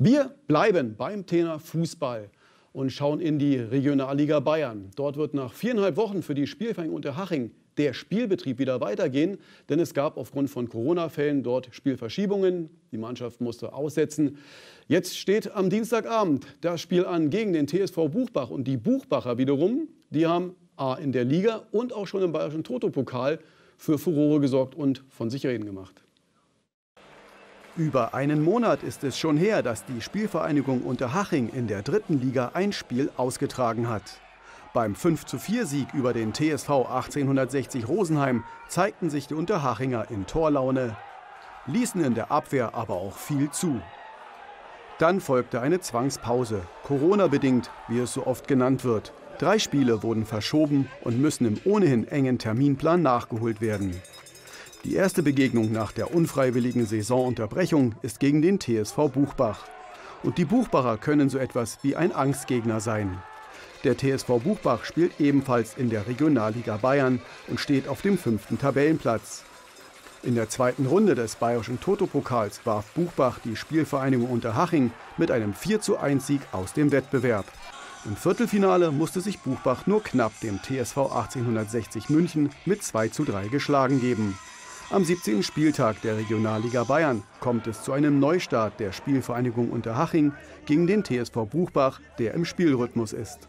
Wir bleiben beim Thema Fußball und schauen in die Regionalliga Bayern. Dort wird nach 4,5 Wochen für die Spielvereinigung Unterhaching der Spielbetrieb wieder weitergehen, denn es gab aufgrund von Corona-Fällen dort Spielverschiebungen. Die Mannschaft musste aussetzen. Jetzt steht am Dienstagabend das Spiel an gegen den TSV Buchbach. Und die Buchbacher wiederum, die haben in der Liga und auch schon im Bayerischen Toto-Pokal für Furore gesorgt und von sich reden gemacht. Über einen Monat ist es schon her, dass die Spielvereinigung Unterhaching in der 3. Liga ein Spiel ausgetragen hat. Beim 5:4-Sieg über den TSV 1860 Rosenheim zeigten sich die Unterhachinger in Torlaune, ließen in der Abwehr aber auch viel zu. Dann folgte eine Zwangspause, Corona-bedingt, wie es so oft genannt wird. 3 Spiele wurden verschoben und müssen im ohnehin engen Terminplan nachgeholt werden. Die erste Begegnung nach der unfreiwilligen Saisonunterbrechung ist gegen den TSV Buchbach. Und die Buchbacher können so etwas wie ein Angstgegner sein. Der TSV Buchbach spielt ebenfalls in der Regionalliga Bayern und steht auf dem 5. Tabellenplatz. In der 2. Runde des Bayerischen Toto-Pokals warf Buchbach die Spielvereinigung Unterhaching mit einem 4:1-Sieg aus dem Wettbewerb. Im Viertelfinale musste sich Buchbach nur knapp dem TSV 1860 München mit 2:3 geschlagen geben. Am 17. Spieltag der Regionalliga Bayern kommt es zu einem Neustart der Spielvereinigung Unterhaching gegen den TSV Buchbach, der im Spielrhythmus ist.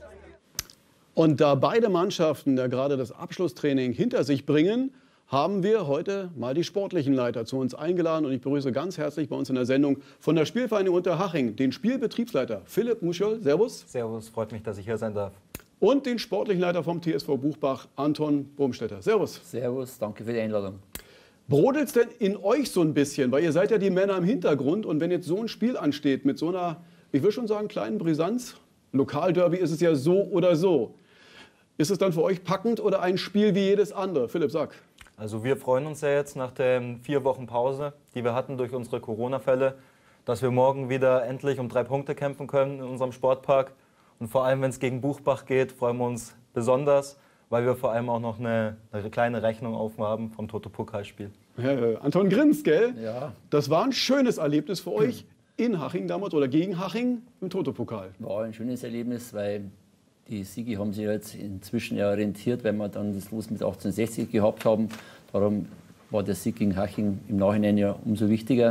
Und da beide Mannschaften ja gerade das Abschlusstraining hinter sich bringen, haben wir heute mal die sportlichen Leiter zu uns eingeladen. Und ich begrüße ganz herzlich bei uns in der Sendung von der Spielvereinigung Unterhaching den Spielbetriebsleiter Philipp Muschel. Servus. Servus, freut mich, dass ich hier sein darf. Und den sportlichen Leiter vom TSV Buchbach, Anton Bromstetter. Servus. Servus, danke für die Einladung. Brodelt's denn in euch so ein bisschen? Weil ihr seid ja die Männer im Hintergrund. Und wenn jetzt so ein Spiel ansteht mit so einer, ich will schon sagen, kleinen Brisanz, Lokalderby ist es ja so oder so. Ist es dann für euch packend oder ein Spiel wie jedes andere? Philipp, sag. Also wir freuen uns ja jetzt nach den 4 Wochen Pause, die wir hatten durch unsere Corona-Fälle, dass wir morgen wieder endlich um 3 Punkte kämpfen können in unserem Sportpark. Und vor allem, wenn es gegen Buchbach geht, freuen wir uns besonders, weil wir vor allem auch noch eine kleine Rechnung aufhaben vom Toto-Pokalspiel. Anton grinst, gell? Ja. Das war ein schönes Erlebnis für euch in Haching damals oder gegen Haching im Toto-Pokal. War ein schönes Erlebnis, weil die Siege haben sich jetzt inzwischen ja orientiert, weil wir dann das Los mit 1860 gehabt haben. Darum war der Sieg gegen Haching im Nachhinein ja umso wichtiger.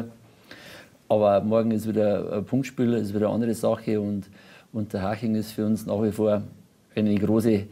Aber morgen ist wieder ein Punktspiel, ist wieder eine andere Sache. Und der Haching ist für uns nach wie vor eine große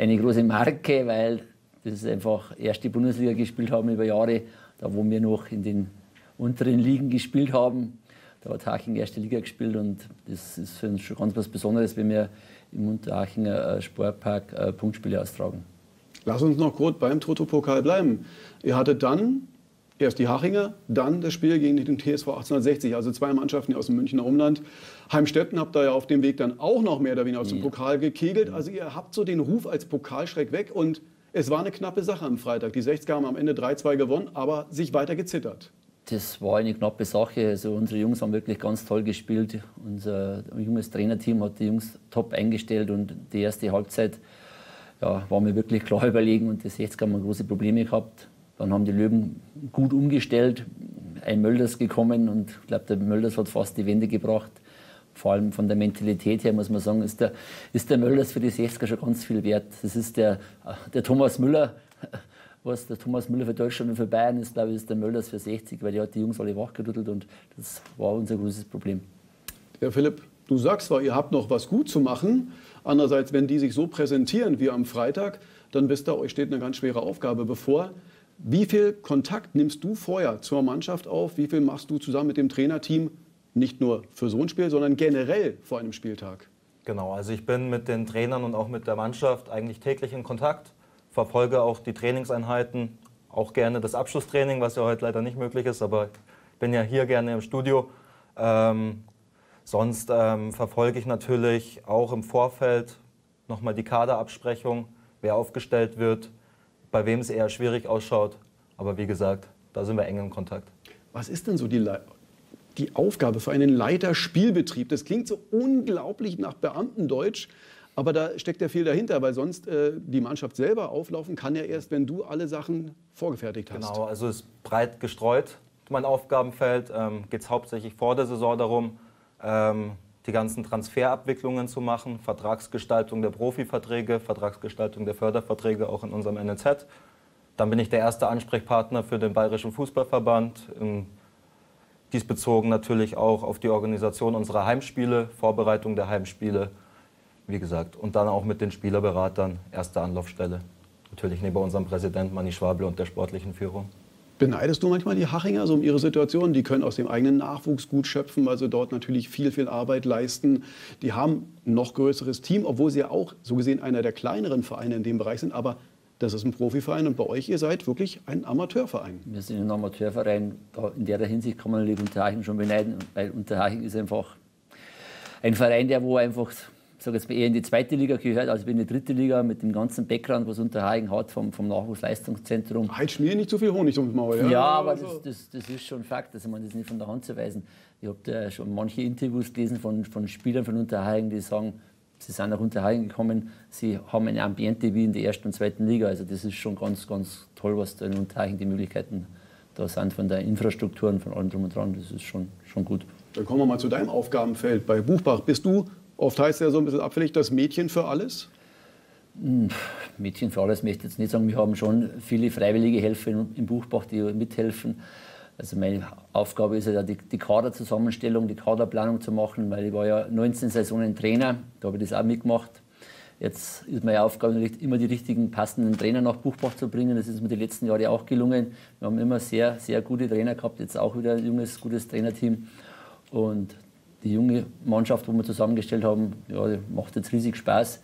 Marke, weil das einfach erste Bundesliga gespielt haben über Jahre, da wo wir noch in den unteren Ligen gespielt haben. Da hat Haching erste Liga gespielt und das ist für uns schon ganz was Besonderes, wenn wir im Unterhachinger Sportpark Punktspiele austragen. Lass uns noch kurz beim Toto-Pokal bleiben. Ihr hattet dann erst die Hachinger, dann das Spiel gegen den TSV 1860, also 2 Mannschaften aus dem Münchner Umland. Heimstetten habt ihr ja auf dem Weg dann auch noch mehr oder weniger aus dem Pokal gekegelt. Also ihr habt so den Ruf als Pokalschreck weg und es war eine knappe Sache am Freitag. Die 60er haben am Ende 3:2 gewonnen, aber sich weiter gezittert. Das war eine knappe Sache. Also unsere Jungs haben wirklich ganz toll gespielt. Unser junges Trainerteam hat die Jungs top eingestellt und die erste Halbzeit waren wir wirklich klar überlegen und die 60er haben große Probleme gehabt. Dann haben die Löwen gut umgestellt, ein Mölders gekommen und ich glaube, der Mölders hat fast die Wende gebracht. Vor allem von der Mentalität her muss man sagen, ist der Mölders für die 60er schon ganz viel wert. Das ist der Thomas Müller. Was der Thomas Müller für Deutschland und für Bayern ist, glaube ich, ist der Mölders für 60, weil der hat die Jungs alle wachgerüttelt und das war unser großes Problem. Ja, Philipp, du sagst zwar, ihr habt noch was gut zu machen. Andererseits, wenn die sich so präsentieren wie am Freitag, dann wisst ihr, euch steht eine ganz schwere Aufgabe bevor. Wie viel Kontakt nimmst du vorher zur Mannschaft auf? Wie viel machst du zusammen mit dem Trainerteam, nicht nur für so ein Spiel, sondern generell vor einem Spieltag? Genau, also ich bin mit den Trainern und auch mit der Mannschaft eigentlich täglich in Kontakt. Verfolge auch die Trainingseinheiten, auch gerne das Abschlusstraining, was ja heute leider nicht möglich ist, aber ich bin ja hier gerne im Studio. Sonst verfolge ich natürlich auch im Vorfeld nochmal die Kaderabsprechung, wer aufgestellt wird, bei wem es eher schwierig ausschaut. Aber wie gesagt, da sind wir eng in Kontakt. Was ist denn so die Aufgabe für einen Leiter Spielbetrieb? Das klingt so unglaublich nach Beamtendeutsch. Aber da steckt ja viel dahinter, weil sonst die Mannschaft selber auflaufen kann ja erst, wenn du alle Sachen vorgefertigt hast. Genau, also es ist breit gestreut, mein Aufgabenfeld. Geht es hauptsächlich vor der Saison darum, die ganzen Transferabwicklungen zu machen, Vertragsgestaltung der Profiverträge, Vertragsgestaltung der Förderverträge auch in unserem NLZ. Dann bin ich der erste Ansprechpartner für den Bayerischen Fußballverband, diesbezogen natürlich auch auf die Organisation unserer Heimspiele, Vorbereitung der Heimspiele, wie gesagt. Und dann auch mit den Spielerberatern, erste Anlaufstelle. Natürlich neben unserem Präsidenten Manni Schwabel und der sportlichen Führung. Beneidest du manchmal die Hachinger so um ihre Situation? Die können aus dem eigenen Nachwuchs gut schöpfen, weil sie dort natürlich viel Arbeit leisten. Die haben ein noch größeres Team, obwohl sie ja auch so gesehen einer der kleineren Vereine in dem Bereich sind. Aber das ist ein Profiverein und bei euch, ihr seid wirklich ein Amateurverein. Wir sind ein Amateurverein. In der Hinsicht kann man Unterhaching schon beneiden, weil Unterhaching ist einfach ein Verein, der wo einfach, sage jetzt mal, eher in die zweite Liga gehört, als in die dritte Liga mit dem ganzen Background, was Unterhaching hat vom Nachwuchsleistungszentrum. Halt schmier nicht zu viel Honig ums Maul. Ja, aber das ist schon Fakt, also man das nicht von der Hand zu weisen. Ich habe da schon manche Interviews gelesen von Spielern von Unterhaching, die sagen, sie sind nach Unterhaching gekommen, sie haben ein Ambiente wie in der ersten und zweiten Liga. Also das ist schon ganz toll, was da in Unterhaching die Möglichkeiten da sind von der Infrastruktur und von allem drum und dran. Das ist schon gut. Dann kommen wir mal zu deinem Aufgabenfeld. Bei Buchbach bist du, oft heißt es ja so ein bisschen abfällig, das Mädchen für alles? Mädchen für alles möchte ich jetzt nicht sagen. Wir haben schon viele freiwillige Helfer im Buchbach, die mithelfen. Also meine Aufgabe ist ja die Kaderzusammenstellung, die Kaderplanung zu machen, weil ich war ja 19 Saisonen Trainer, da habe ich das auch mitgemacht. Jetzt ist meine Aufgabe, immer die richtigen, passenden Trainer nach Buchbach zu bringen. Das ist mir die letzten Jahre auch gelungen. Wir haben immer sehr gute Trainer gehabt, jetzt auch wieder ein junges, gutes Trainerteam. Und die junge Mannschaft, die wir zusammengestellt haben, ja, die macht jetzt riesig Spaß.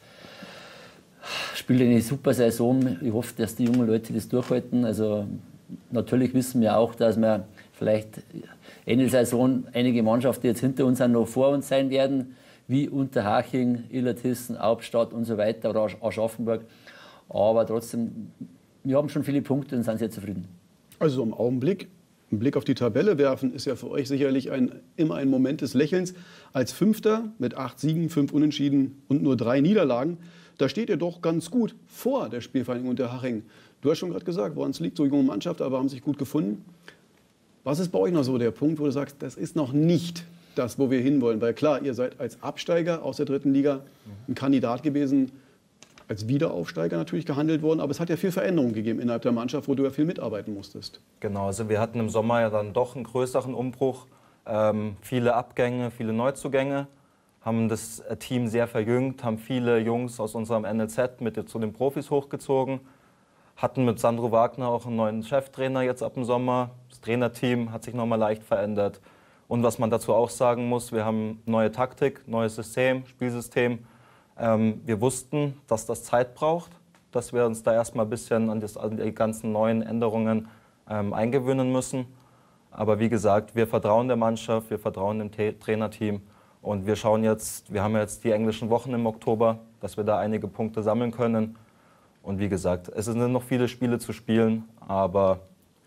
Spielt eine super Saison. Ich hoffe, dass die jungen Leute das durchhalten. Also natürlich wissen wir auch, dass wir vielleicht Ende der Saison einige Mannschaften, die jetzt hinter uns sind, noch vor uns sein werden, wie Unterhaching, Illertissen, Albstadt und so weiter oder Aschaffenburg. Aber trotzdem, wir haben schon viele Punkte und sind sehr zufrieden. Also im Augenblick, einen Blick auf die Tabelle werfen, ist ja für euch sicherlich immer ein Moment des Lächelns. Als Fünfter mit 8 Siegen, 5 Unentschieden und nur 3 Niederlagen, da steht ihr doch ganz gut vor der Spielvereinigung Unterhaching. Du hast schon gerade gesagt, woran es liegt, so junge Mannschaft, aber haben sich gut gefunden. Was ist bei euch noch so der Punkt, wo du sagst, das ist noch nicht das, wo wir hinwollen? Weil klar, ihr seid als Absteiger aus der dritten Liga ein Kandidat gewesen, als Wiederaufsteiger natürlich gehandelt worden. Aber es hat ja viel Veränderung gegeben innerhalb der Mannschaft, wo du ja viel mitarbeiten musstest. Genau, also wir hatten im Sommer ja dann doch einen größeren Umbruch. Viele Abgänge, viele Neuzugänge. Haben das Team sehr verjüngt, haben viele Jungs aus unserem NLZ mit zu den Profis hochgezogen. Hatten mit Sandro Wagner auch einen neuen Cheftrainer jetzt ab dem Sommer. Das Trainerteam hat sich nochmal leicht verändert. Und was man dazu auch sagen muss, wir haben neue Taktik, neues System, Spielsystem. Wir wussten, dass das Zeit braucht, dass wir uns da erstmal ein bisschen an die ganzen neuen Änderungen eingewöhnen müssen. Aber wie gesagt, wir vertrauen der Mannschaft, wir vertrauen dem Trainerteam. Und wir schauen jetzt, wir haben jetzt die englischen Wochen im Oktober, dass wir da einige Punkte sammeln können. Und wie gesagt, es sind noch viele Spiele zu spielen, aber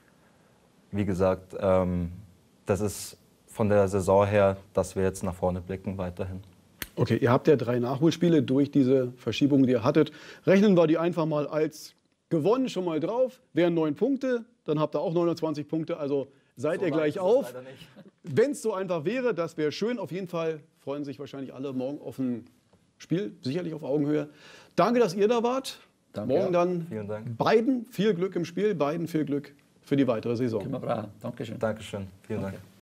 wie gesagt, das ist von der Saison her, dass wir jetzt nach vorne blicken weiterhin. Okay, ihr habt ja 3 Nachholspiele durch diese Verschiebung, die ihr hattet. Rechnen wir die einfach mal als gewonnen schon mal drauf. Wären 9 Punkte, dann habt ihr auch 29 Punkte, also seid ihr gleich auf. Wenn es so einfach wäre, das wäre schön. Auf jeden Fall freuen sich wahrscheinlich alle morgen auf ein Spiel, sicherlich auf Augenhöhe. Danke, dass ihr da wart. Danke. Morgen dann beiden viel Glück im Spiel, beiden viel Glück für die weitere Saison. Dankeschön. Dankeschön. Vielen Dank.